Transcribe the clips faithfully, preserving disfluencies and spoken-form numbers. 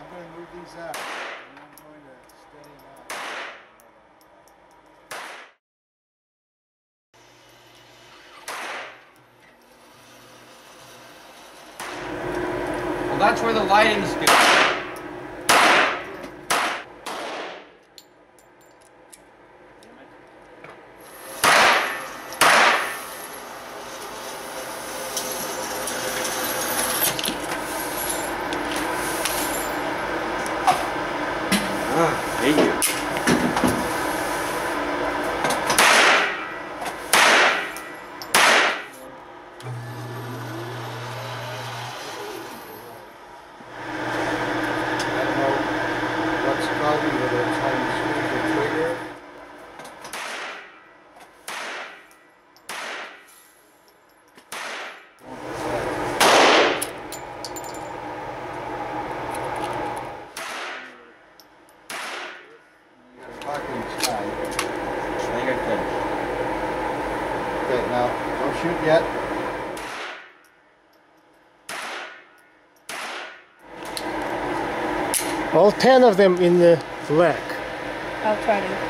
I'm going to move these up, and I'm going to steady them up. Well, that's where the lighting's good. Ah, thank you. Whether it's how you squeeze the trigger. Okay, now don't shoot yet. All ten of them in the black. I'll try to.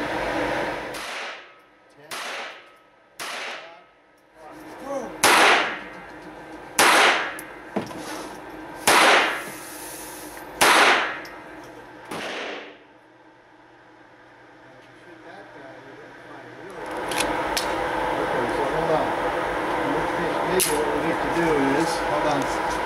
Hold on. In which case, maybe what we need to do is, hold on.